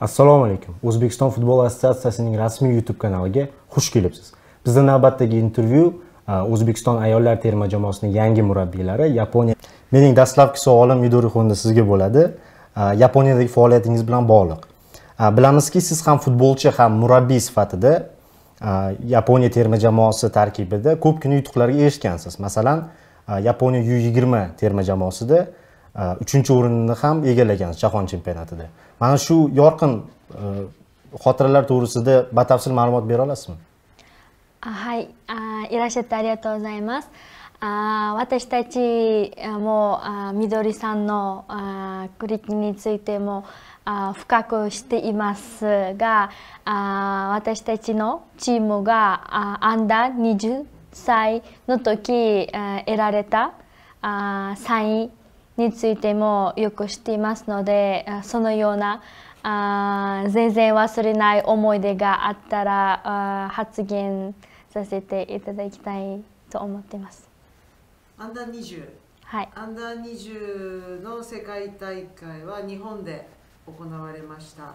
Assalomu alaykum. O'zbekiston futbol assotsiatsiyasining rasmiy YouTube kanaliga xush kelibsiz. Bizning navbatdagi intervyu O'zbekiston ayollar terma jamoasining yangi murabbiylari Yaponiya. Mening dastlabki savolim Midori Honda sizga bo'ladi. Yaponiyadagi faoliyatingiz bilan bog'liq. Bilamizki, siz ham futbolchi, ham murabbiy sifatida Yaponiya terma jamoasi tarkibida ko'pgina yutuqlarga erishgansiz. Masalan, Yaponiya U20 terma jamoasida 3-o'rinni ham egallagansiz jahon chempionatida. Mana shu yorqin xotiralar to'g'risida batafsil ma'lumot bera olasizmi? はい、いらっしゃってありがとうございます。私たちもみどりさんの取り組みについても深く知っていますが、私たちのチームがアンダー20歳の時得られた3位についてもよく知っていますので、そのような全然忘れない思い出があったら発言させていただきたいと思っています。 アンダー20、 はい、 アンダー20の世界大会は日本で行われました。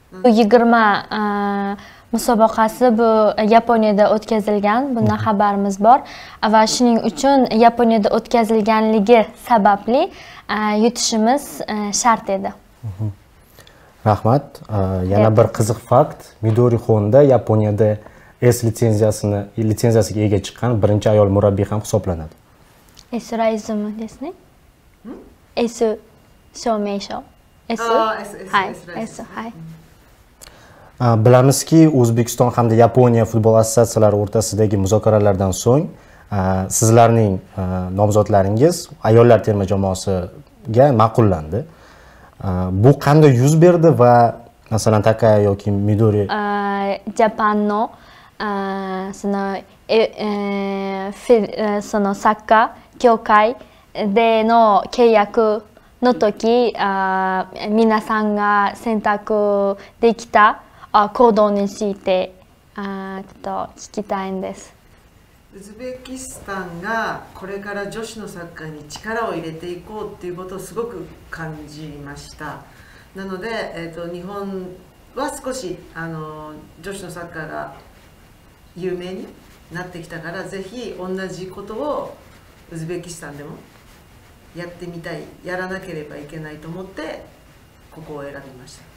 U20 musobaqasi bu Yaponiyada o'tkazilgan, bundan xabarimiz bor va shuning uchun Yaponiyada o'tkazilganligi sababli yutishimiz shart edi. Rahmat. Yana bir qiziq fakt, Midori Honda Yaponiyada S litsenziyasiga ega chiqqan birinchi ayol murabbiy ham hisoblanadi. S ライズムですね。S 証明書。S はい。S はい。 Bilamizki, O'zbekiston hamda Yaponiya futbol assotsiatsiyalari o'rtasidagi muzokaralardan so'ng sizlarning nomzodlaringiz ayollar terma jamoasiga ma'qullandi. Bu qanday yuz berdi va masalan Takaya yoki Midori Japan のそのサッカー協会での契約の時、皆さんが選択できた行動についてちょっと聞きたいんです。 ウズベキスタンがこれから女子のサッカーに力を入れていこうっていうことをすごく感じました。なので、日本は少し女子のサッカーが有名になってきたから、ぜひ同じことをウズベキスタンでもやってみたい、やらなければいけないと思ってここを選びました。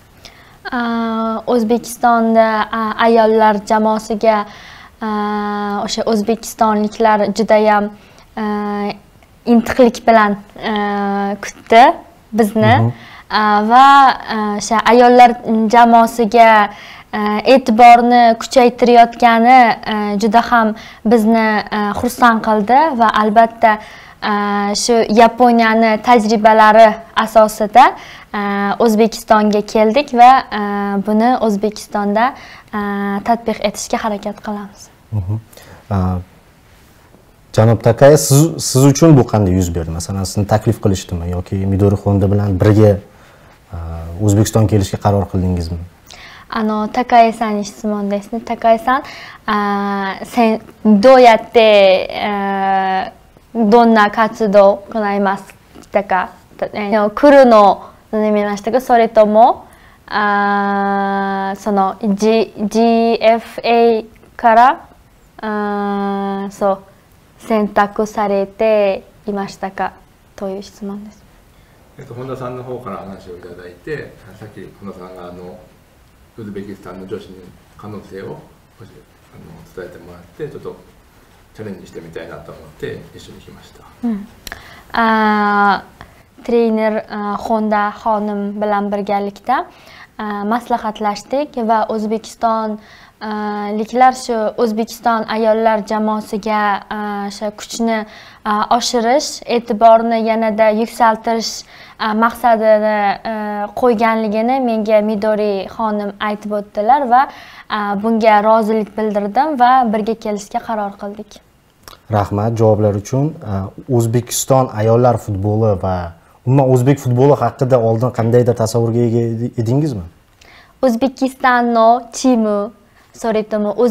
O'zbekistonda ayollar jamoasiga o'sha o'zbekistonliklar judayam intiqlik bilan kutdi bizni va o'sha ayollar jamoasiga e'tiborni kuchaytirayotgani juda ham bizni xursand qildi va albatta shu Yaponiyani tajribalari asosida O'zbekistonga keldik va buni O'zbekistonda tatbiq etishga harakat qilamiz. Janob Takaya, siz uchun bu qanday yuz berdi? Masalan, sizni taklif qilishdimi yoki Midori Honda bilan birga O'zbekistonga kelishga qaror qildingizmi? 高江さんに質問ですね。高江さん、どうやって、どんな活動を行いましたか？来るのを見ましたか？それともその GFA からそう選択されていましたか？という質問です。 本田さんの方から話をいただいて、さっき本田さんがウズベキスタンの女子の可能性を伝えてもらって、ちょっとチャレンジしてみたいなと思って一緒に来ました。 Trener Honda xonim bilan birgalikda maslahatlashdik va O'zbekistonliklar shu O'zbekiston ayollar jamoasiga o'sha kuchni oshirish, e'tiborni yanada yuksaltirish maqsadini qo'yganligini menga Midori xonim aytib o'tdilar va bunga rozilik bildirdim va birga kelishga qaror qildik. Rahmat javoblar uchun. O'zbekiston ayollar futboli va umuman o'zbek futboli haqida oldin qandaydir tasavvurga ega edingizmi? O'zbekiston chimi, それとも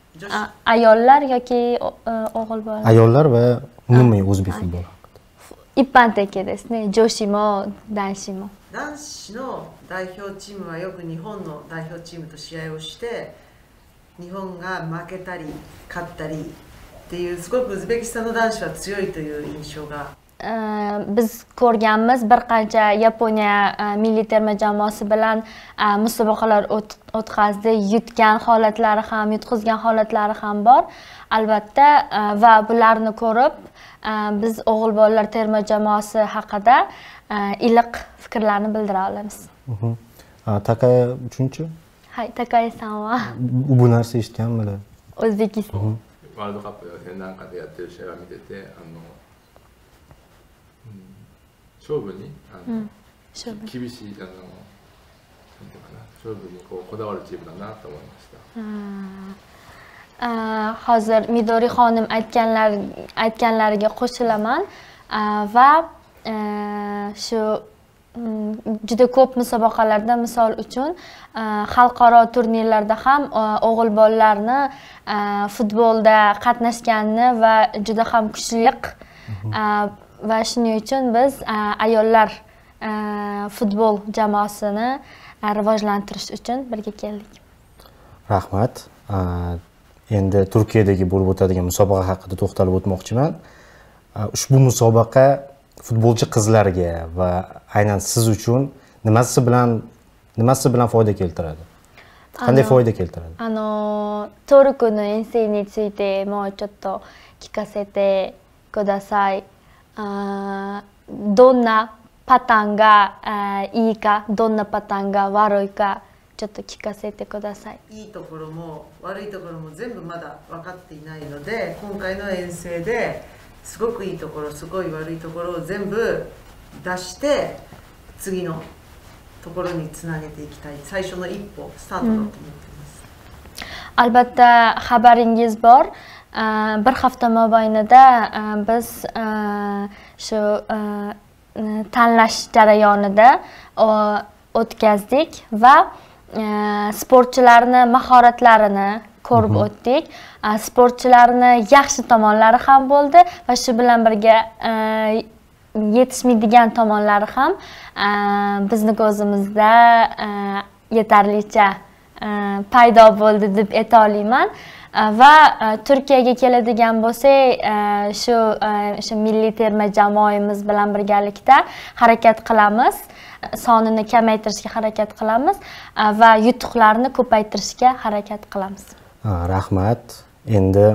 ayollar yoki o'g'il bola? Ayollar va umumiy o'zbek futboli haqida. 一般的ですね。女子も男子も。 男子の代表チームはよく日本の代表チームと試合をして日本が負けたり勝ったりっていうすごくウズベキスタンの男子は強いという印象が biz ko'rganmiz bir qancha Yaponiya milliy terma jamoasi bilan musobaqalar o'tkazdi, yutgan holatlari ham, yutqizgan holatlari ham bor. Albatta va bularni ko'rib biz o'g'il bolalar terma jamoasi haqida iliq fikrlarni bildira olamiz. Takaya uchinchi? Hay, Takaya-sanは bu narsa eshitganmidi? O'zbekiston ワールドカップで展覧会でやってる試合を見てて勝負に厳しいなんていうかな勝負にこだわるチームだなと思いました。 hozir Midori xonim aytganlariga qo'shilaman va shu juda ko'p musobaqalarda misol uchun xalqaro turnirlarda ham o'g'il bolalarni futbolda qatnashganini va juda ham kuchli va shuning uchun biz ayollar futbol jamoasini rivojlantirish uchun birga keldik. Rahmat. Endi Turkiyadagi bo'lib o'tadigan musobaqa haqida to'xtalib o'tmoqchiman. Ushbu musobaqa futbolchi qizlarga va aynan siz uchun nimasi bilan foyda keltiradi? Qanday foyda keltiradi? トルコの遠征についてもうちょっと聞かせてください。どんなパターンがいいか、どんなパターンが悪いか、ちょっと聞かせてください。 いいところも悪いところも全部まだ分かっていないので、今回の遠征ですごくいいところ、すごい悪いところを全部出して次のところにつなげていきたい。最初の一歩スタートだと思っています。 Albatta xabaringiz bor. Bir hafta mobaynida biz shu tanlash jarayonida o'tkazdik va sportchilarni mahoratlarini ko'rib o'tdik. Sportchilarni yaxshi tomonlari ham bo'ldi va shu bilan birga yetishmaydigan tomonlari ham bizni ko'zimizda yetarlicha paydo bo'ldi deb ayta olaman. Va Turkiyaga keladigan bo'lsak, shu milliy terma jamoamiz bilan birgalikda harakat qilamiz. Sonini kamaytirishga harakat qilamiz va yutuqlarni ko'paytirishga harakat qilamiz. Rahmat. Endi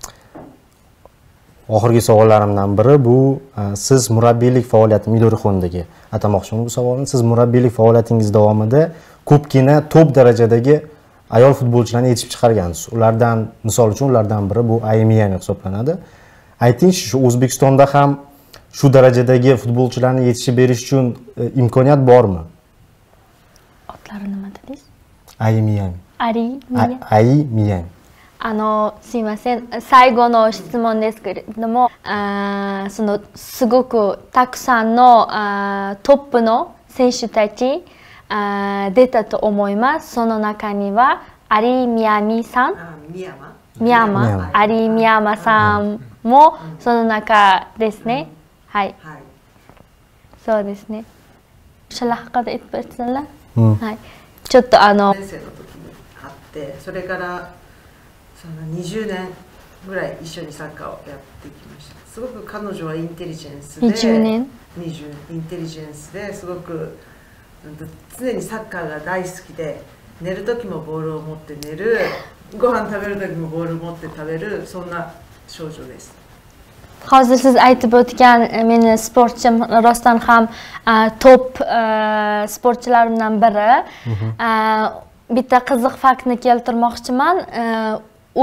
oxirgi savollarimdan biri bu siz murabbiylik faoliyati Midorixondagi atamoqchiman bu savolni. Siz murabbiylik faoliyatingiz davomida ko'pgina top darajadagi ayol futbolchilarni yetishib chiqargansiz. Ulardan misol uchun ulardan biri bu Aymiyani hisoblanadi. Aytingchi, shu O'zbekistonda ham shu darajadagi futbolchilarni yetishib berish uchun imkoniyat bormi? Otlari nima dedingiz? Aymiyani. Aymiyani. すいません、最後の質問ですけれども、すごくたくさんのトップの選手たち出たと思います。その中にはアリ・ミヤミさん、アリ・ミヤマさんもその中ですね。はい。そうですね。シャラハカで一発なら、はい。ちょっと年生の時にあって、それから20年ぐらい一緒にサッカーをやってきました。すごく彼女はインテリジェンスで、インテリジェンスですごく常にサッカーが大好きで、寝る時もボールを持って寝る、ご飯食べる時もボールを持って食べる、そんな少女です。 Hozir siz aytib o'tgan meni sportchim rostdan ham top sportchilarimdan biri. Bitta qiziq faktni keltirmoqchiman. U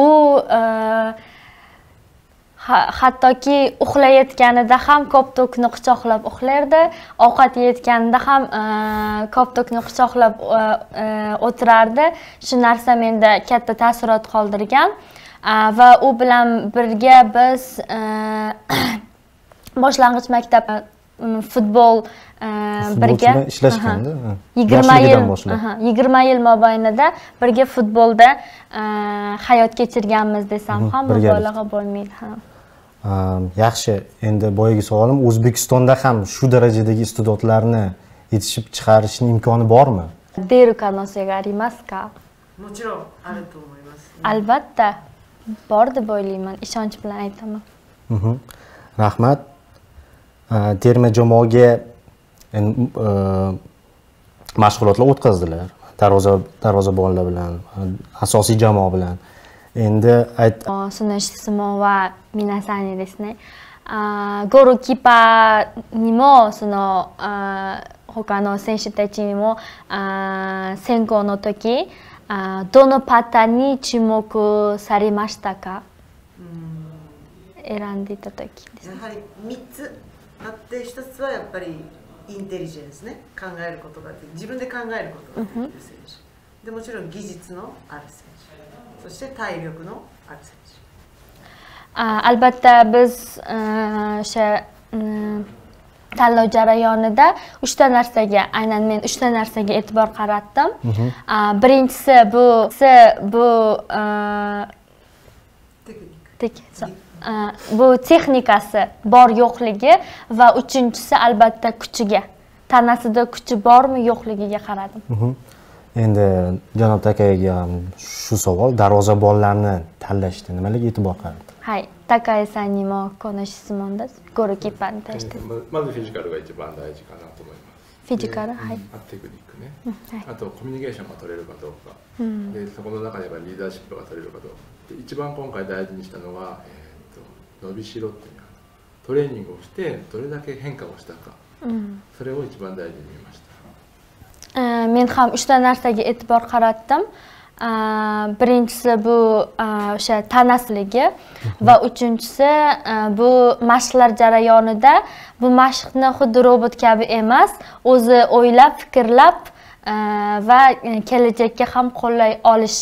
hattoki uxlayotganida ham koptokni quchoqlab uxlardi, ovqat yeyotganida ham koptokni quchoqlab o'tirardi. Shu narsa menda katta taassurot qoldirgan va u bilan birga biz boshlang'ich maktab futbol birga ishlashganda 20 yil mobaynida birga futbolda hayot kechirganmiz desam ham mubolag'a bo'lmaydi. Yaxshi, endi boyagi savolim, O'zbekistonda ham shu darajadagi iste'dodlarni yetishib chiqarishning imkoni bormi? 出る可能性がありますか？ もちろんあると思います、 Albatta bor deb o'ylayman, ishonch bilan aytaman. Rahmat. Terma jamoaga mashg'ulotlar o'tkazdilar. Darvozabonlar bilan, asosiy jamoa bilan. Endi その質問は皆さんにですね、ゴールキーパーにも他の選手たちにも選考の時どのパターンに注目されましたか？選んでいた時です。 やはり3つあって、1つはやっぱりインテリジェンスね、考えることができる、自分で考えることができる選手で、もちろん技術のある選手、そして体力のある選手。 Albatta biz o'sha tanlov jarayonida uchta narsaga, aynan men uchta narsaga e'tibor qaratdim. Birinchisi bu texnikasi bor yo'qligi va uchinchisi albatta kuchiga, tanasida kuchi bormi yo'qligiga qaradim. Endi janob Takayaga shu savol, darvozabonlarni tanlashda nimalarga e'tibor qaratdi? はい、高井さんにもこの質問です。ゴールキーパーに対して。 まずフィジカルが一番大事かなと思います。 フィジカル、はい。 テクニックね。あとコミュニケーションが取れるかどうか。で、そこの中ではリーダーシップが取れるかどうか。で、一番今回大事にしたのは、伸びしろっていうトレーニングをしてどれだけ変化をしたか。それを一番大事に見ました。 Men ham uchta narsaga e'tibor qaratdim. Birinchisi bu o'sha tanasligi va uchinchisi bu mashqlar jarayonida bu mashqni xuddi robot kabi emas, o'zi o'ylab, fikrlab va kelajakka ham qo'llay olish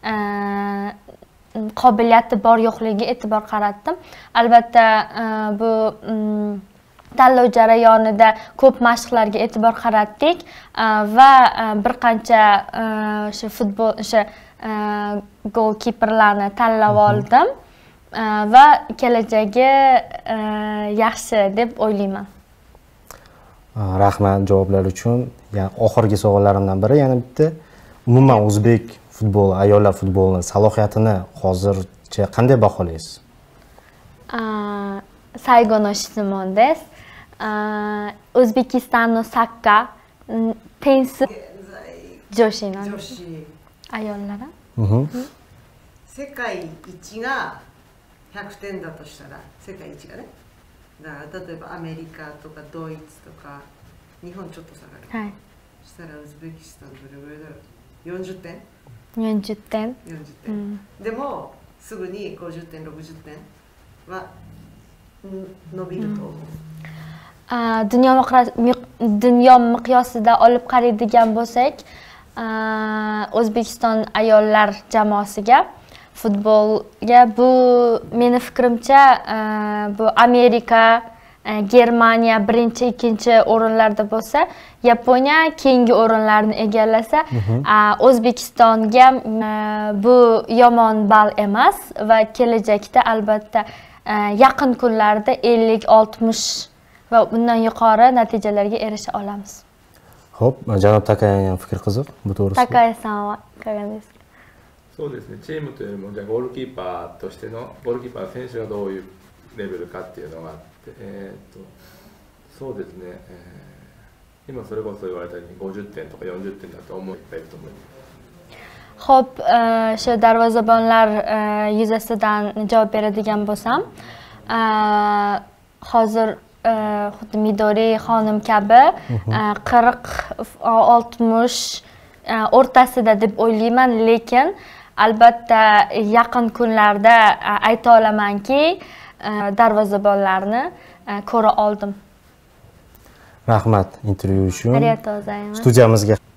qobiliyati bor yo'qligiga e'tibor qaratdim. Albatta bu tanlov jarayonida ko'p mashqlarga e'tibor qaratdik va bir qancha o'sha golkiperlarni tanlab oldim va kelajagi yaxshi deb o'ylayman. Rahmat javoblar uchun. Oxirgi savollarimdan biri yana bitta. Umuman o'zbek futboli, ayollar futbolining salohiyatini hozircha qanday baholaysiz? 最後の質問です。ウズベキスタンのサッカー、点数女子なんです。アヨンララ。 世界一が100点だとしたら、世界一がね。だから例えばアメリカとかドイツとか日本ちょっと下がる。はい。そしたらウズベキスタンどれぐらいだろう。40点？40点。40点。でもすぐに50点、60点は伸びると思う。dunyo miqyosida olib qaraydigan bo'lsak, O'zbekiston ayollar jamoasiga futbolga bu meni fikrimcha bu Amerika, Germaniya birinchi, ikkinchi o'rinlarda bo'lsa, Yaponiya keyingi o'rinlarni egallasa, O'zbekistonga bu yomon ball emas va kelajakda albatta yaqin kunlarda 50-60 va bundan yuqori natijalarga erisha olamiz. Xo'p, janob Takayaning fikr qiziq, bu to'g'risida. Takaya-sanはいかがですか？ そうですね。チームというよりもじゃあゴールキーパーとしてのゴールキーパー選手がどういうレベルかっていうのがあって、そうですね。今それこそ言われたように50点とか40点だと思ういっぱいいると思います。 Xo'p, shu darvozabonlar yuzasidan javob beradigan bo'lsam, hozir xuddi Midori xonim kabi 40-60 o'rtasida deb o'ylayman, lekin albatta yaqin kunlarda ayta olamanki, darvozabonlarni ko'ra oldim. Rahmat intervyu uchun. Studiyamizga